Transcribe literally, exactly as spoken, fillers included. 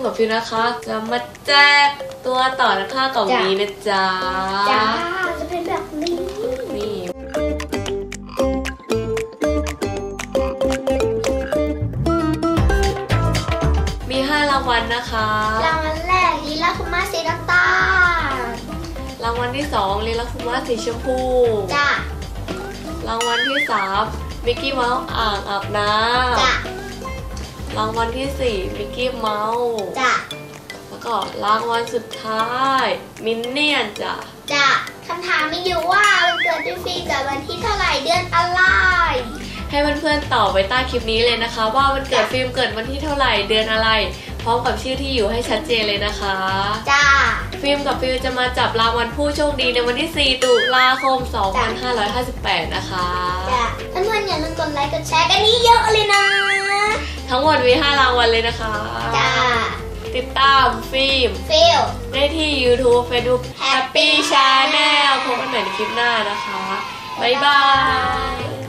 กับฟิวนะคะจะมาแจกตัวต่อนะคะกล่องนี้นะจ๊ะจ้าจะเป็นแบบนี้นี่มีห้ารางวัลนะคะรางวัลแรกลีลาคุมาสีน้ำตาลรางวัลที่สองลีลาคุมาสีชมพูจ้ารางวัลที่สามมิกกี้เมาส์อ่างอาบน้ำจ้รางวัลที่สี่มิกกี้เมาส์จ้ะแล้วก็รางวัลสุดท้ายมินเนี่ยนจ้ะจ้ะคำถามมีอยู่ว่าวันเกิดพี่ฟีเกิดวันที่เท่าไหร่เดือนอะไรให้เพื่อนๆตอบไว้ใต้คลิปนี้เลยนะคะว่าวันเกิดฟิล์มเกิดวันที่เท่าไหร่เดือนอะไรพร้อมกับชื่อที่อยู่ให้ชัดเจนเลยนะคะจ้าฟิล์มกับฟิลจะมาจับรางวัลผู้โชคดีในวันที่สี่ตุลาคมสองพันห้าร้อยห้าสิบแปดนะคะจ้าเพื่อนๆอย่าลืมกดไลค์กดแชร์กันนี้เยอะเลยนะทั้งหมดมีห้ารางวัลเลยนะคะจ้าติดตามฟิล์มฟิลได้ที่ YouTube Facebook Happy Channel พบกันใหม่ในคลิปหน้านะคะบ๊ายบาย